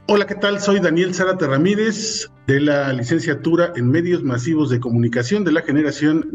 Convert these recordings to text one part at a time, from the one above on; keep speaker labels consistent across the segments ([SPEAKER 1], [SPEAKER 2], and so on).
[SPEAKER 1] Hola, ¿qué tal? Soy Daniel Zárate Ramírez, de la licenciatura en Medios Masivos de Comunicación de la generación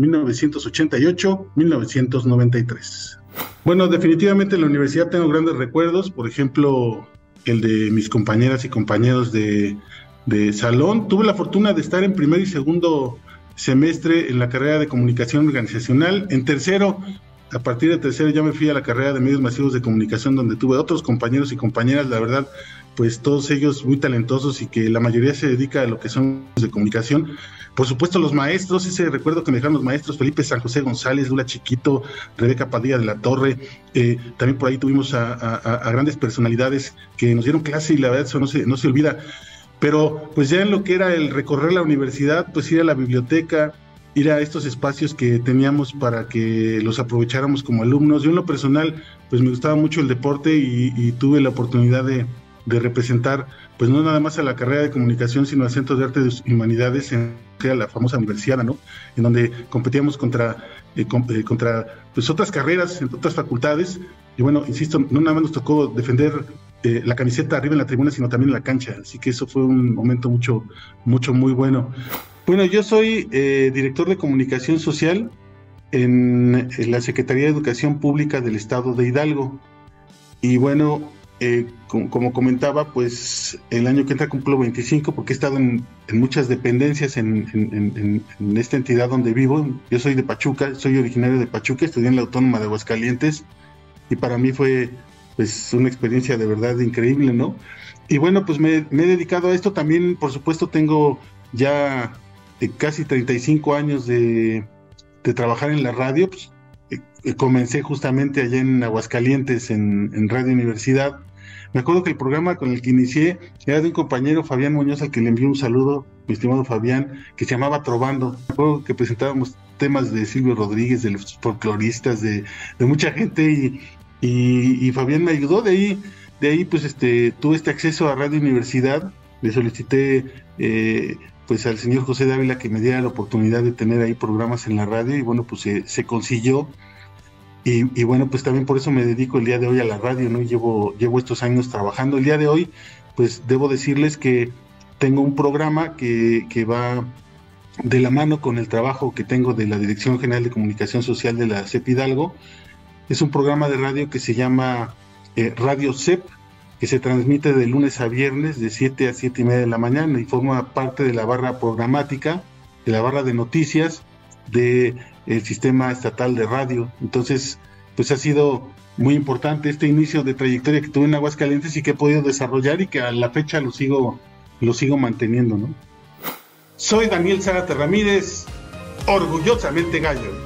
[SPEAKER 1] 1988-1993. Bueno, definitivamente en la universidad tengo grandes recuerdos, por ejemplo, el de mis compañeras y compañeros de salón. Tuve la fortuna de estar en primer y segundo semestre en la carrera de Comunicación Organizacional. En tercero, a partir de tercero ya me fui a la carrera de Medios Masivos de Comunicación, donde tuve otros compañeros y compañeras, la verdad, pues todos ellos muy talentosos y que la mayoría se dedica a lo que son de comunicación. Por supuesto los maestros, ese recuerdo que me dejaron los maestros, Felipe San José González, Lula Chiquito, Rebeca Padilla de la Torre, también por ahí tuvimos a grandes personalidades que nos dieron clase y la verdad eso no se olvida. Pero pues ya en lo que era el recorrer la universidad, pues ir a la biblioteca, ir a estos espacios que teníamos para que los aprovecháramos como alumnos. Yo en lo personal, pues me gustaba mucho el deporte y tuve la oportunidad de representar, pues no nada más a la carrera de comunicación, sino al Centro de Artes y Humanidades, que era la famosa universidad, ¿no? En donde competíamos contra pues otras carreras, en otras facultades. Y bueno, insisto, no nada más nos tocó defender la camiseta arriba en la tribuna, sino también en la cancha. Así que eso fue un momento muy bueno. Bueno, yo soy director de comunicación social en la Secretaría de Educación Pública del Estado de Hidalgo. Y bueno, como comentaba, pues el año que entra cumplo 25 porque he estado en muchas dependencias en esta entidad donde vivo. Yo soy de Pachuca, soy originario de Pachuca, estudié en la Autónoma de Aguascalientes y para mí fue pues una experiencia de verdad increíble, ¿no? Y bueno, pues me he dedicado a esto también. Por supuesto tengo ya casi 35 años de trabajar en la radio. Pues, comencé justamente allá en Aguascalientes en Radio Universidad. Me acuerdo que el programa con el que inicié era de un compañero, Fabián Muñoz, al que le envío un saludo, mi estimado Fabián, que se llamaba Trovando. Me acuerdo que presentábamos temas de Silvio Rodríguez, de los folcloristas, de mucha gente, y Fabián me ayudó. De ahí pues tuve este acceso a Radio Universidad. Le solicité pues al señor José Dávila que me diera la oportunidad de tener ahí programas en la radio, y bueno, pues se consiguió. Y bueno, pues también por eso me dedico el día de hoy a la radio, ¿no? Llevo estos años trabajando. El día de hoy, pues debo decirles que tengo un programa que va de la mano con el trabajo que tengo de la Dirección General de Comunicación Social de la CEP Hidalgo. Es un programa de radio que se llama Radio CEP, que se transmite de lunes a viernes de 7 a 7 y media de la mañana y forma parte de la barra programática, de la barra de noticias del sistema estatal de radio. Entonces, pues ha sido muy importante este inicio de trayectoria que tuve en Aguascalientes y que he podido desarrollar y que a la fecha lo sigo manteniendo, ¿no? Soy Daniel Zárate Ramírez, orgullosamente gallo.